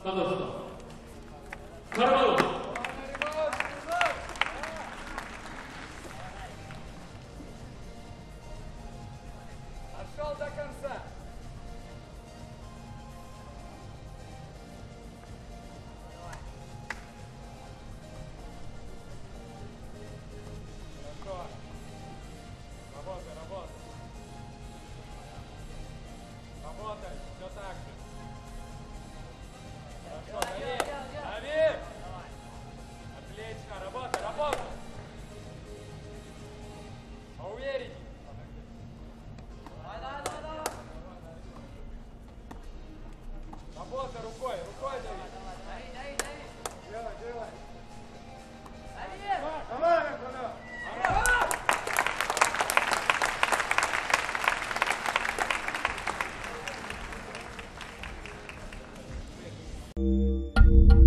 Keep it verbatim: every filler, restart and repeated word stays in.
Пожалуйста. Караул. Пошел до конца. Хорошо. Работай, работай. Работай, все так же. Хорошо, дави, дави. Отлично, работай, работай. Поуверенней. Давай, давай, давай, давай. Работай рукой, рукой дави. Дави, дави, дави. Делай, делай. Дави. Давай, Антона. Давай.